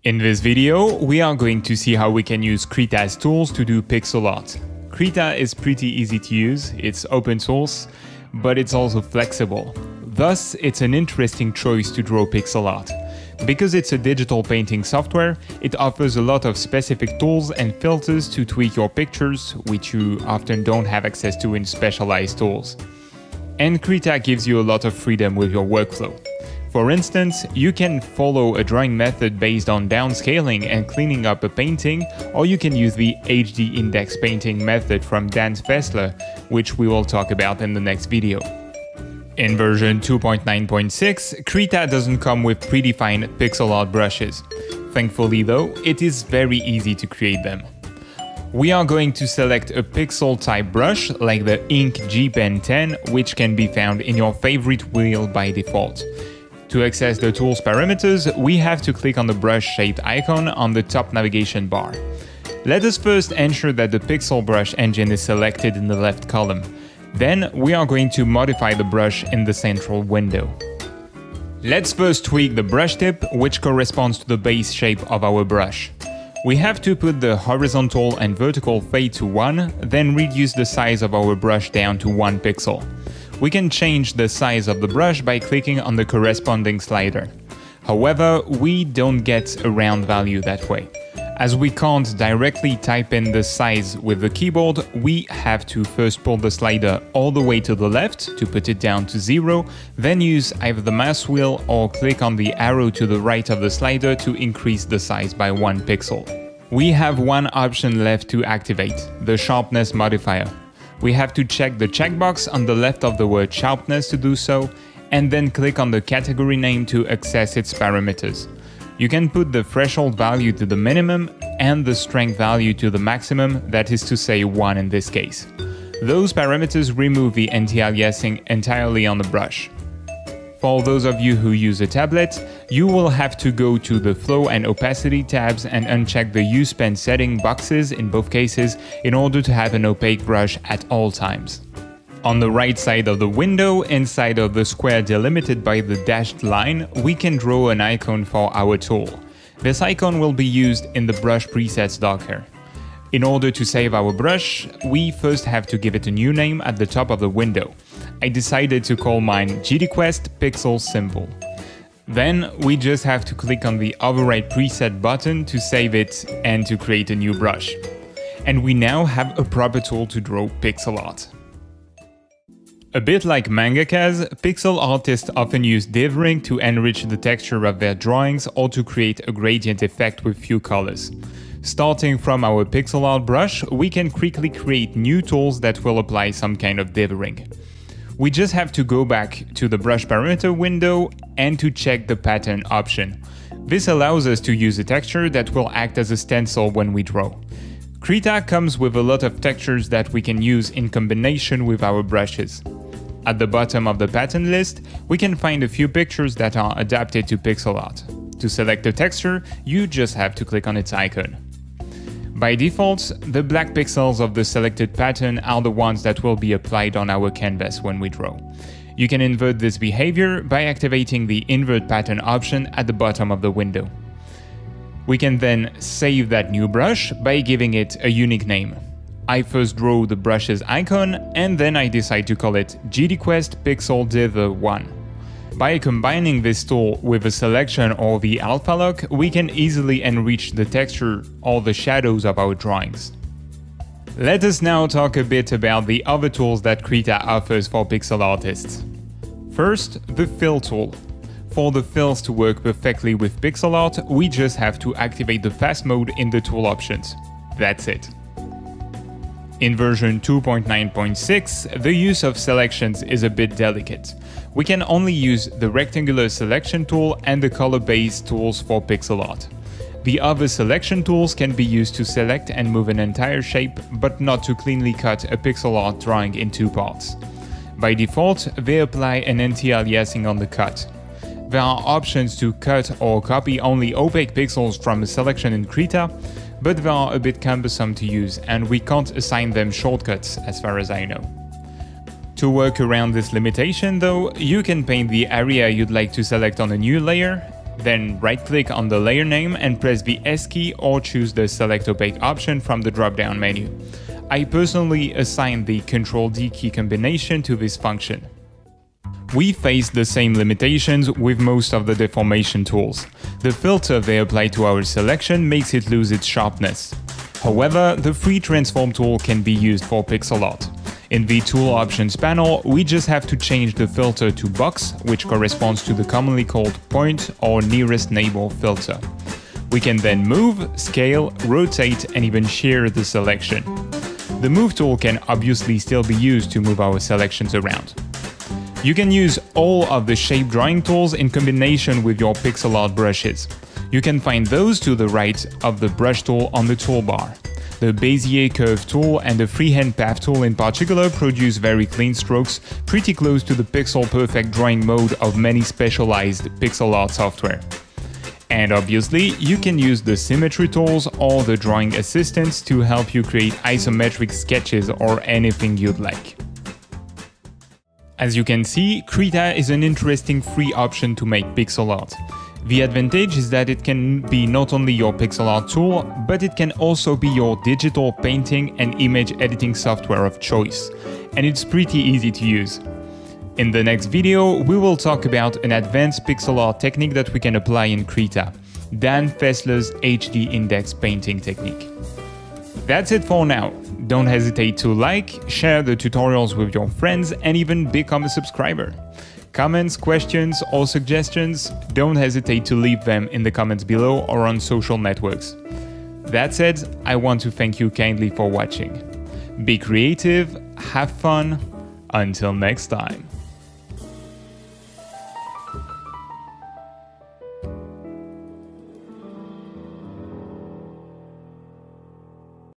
In this video, we are going to see how we can use Krita's tools to do pixel art. Krita is pretty easy to use, it's open source, but it's also flexible. Thus, it's an interesting choice to draw pixel art. Because it's a digital painting software, it offers a lot of specific tools and filters to tweak your pictures, which you often don't have access to in specialized tools. And Krita gives you a lot of freedom with your workflow. For instance, you can follow a drawing method based on downscaling and cleaning up a painting, or you can use the HD index painting method from Dan Fessler, which we will talk about in the next video. In version 2.9.6, Krita doesn't come with predefined pixel art brushes. Thankfully though, it is very easy to create them. We are going to select a pixel type brush like the Ink G Pen 10, which can be found in your favorite wheel by default. To access the tool's parameters, we have to click on the brush-shaped icon on the top navigation bar. Let us first ensure that the pixel brush engine is selected in the left column. Then we are going to modify the brush in the central window. Let's first tweak the brush tip, which corresponds to the base shape of our brush. We have to put the horizontal and vertical fade to 1, then reduce the size of our brush down to 1 pixel. We can change the size of the brush by clicking on the corresponding slider. However, we don't get a round value that way. As we can't directly type in the size with the keyboard, we have to first pull the slider all the way to the left to put it down to 0, then use either the mouse wheel or click on the arrow to the right of the slider to increase the size by 1 pixel. We have one option left to activate, the sharpness modifier. We have to check the checkbox on the left of the word sharpness to do so, and then click on the category name to access its parameters. You can put the threshold value to the minimum and the strength value to the maximum, that is to say 1 in this case. Those parameters remove the anti-aliasing entirely on the brush. For those of you who use a tablet, you will have to go to the flow and opacity tabs and uncheck the use pen setting boxes in both cases in order to have an opaque brush at all times. On the right side of the window, inside of the square delimited by the dashed line, we can draw an icon for our tool. This icon will be used in the brush presets docker. In order to save our brush, we first have to give it a new name at the top of the window. I decided to call mine GDQuest Pixel Symbol. Then we just have to click on the overwrite preset button to save it and to create a new brush. And we now have a proper tool to draw pixel art. A bit like mangakas, pixel artists often use dithering to enrich the texture of their drawings or to create a gradient effect with few colors. Starting from our pixel art brush, we can quickly create new tools that will apply some kind of dithering. We just have to go back to the brush parameter window and to check the pattern option. This allows us to use a texture that will act as a stencil when we draw. Krita comes with a lot of textures that we can use in combination with our brushes. At the bottom of the pattern list, we can find a few pictures that are adapted to pixel art. To select a texture, you just have to click on its icon. By default, the black pixels of the selected pattern are the ones that will be applied on our canvas when we draw. You can invert this behavior by activating the invert pattern option at the bottom of the window. We can then save that new brush by giving it a unique name. I first draw the brush's icon and then I decide to call it GDQuest Pixel Dither 1. By combining this tool with a selection or the alpha lock, we can easily enrich the texture or the shadows of our drawings. Let us now talk a bit about the other tools that Krita offers for pixel artists. First, the fill tool. For the fills to work perfectly with pixel art, we just have to activate the fast mode in the tool options. That's it. In version 2.9.6, the use of selections is a bit delicate. We can only use the rectangular selection tool and the color-based tools for pixel art. The other selection tools can be used to select and move an entire shape, but not to cleanly cut a pixel art drawing in 2 parts. By default, they apply an anti-aliasing on the cut. There are options to cut or copy only opaque pixels from a selection in Krita, but they are a bit cumbersome to use and we can't assign them shortcuts as far as I know. To work around this limitation though, you can paint the area you'd like to select on a new layer, Then right-click on the layer name and press the S key or choose the Select Opaque option from the drop-down menu. I personally assign the Ctrl-D key combination to this function. We face the same limitations with most of the deformation tools. The filter they apply to our selection makes it lose its sharpness. However, the free transform tool can be used for pixel art. In the Tool Options panel, we just have to change the filter to Box, which corresponds to the commonly called Point or Nearest Neighbor filter. We can then move, scale, rotate, and even shear the selection. The Move tool can obviously still be used to move our selections around. You can use all of the shape drawing tools in combination with your pixel art brushes. You can find those to the right of the brush tool on the toolbar. The Bezier Curve tool and the Freehand Path tool in particular produce very clean strokes, pretty close to the pixel perfect drawing mode of many specialized pixel art software. And obviously, you can use the Symmetry tools or the drawing assistants to help you create isometric sketches or anything you'd like. As you can see, Krita is an interesting free option to make pixel art. The advantage is that it can be not only your pixel art tool, but it can also be your digital painting and image editing software of choice. And it's pretty easy to use. In the next video, we will talk about an advanced pixel art technique that we can apply in Krita, Dan Fessler's HD index painting technique. That's it for now. Don't hesitate to like, share the tutorials with your friends, and even become a subscriber. Comments, questions, or suggestions, don't hesitate to leave them in the comments below or on social networks. That said, I want to thank you kindly for watching. Be creative, have fun, until next time.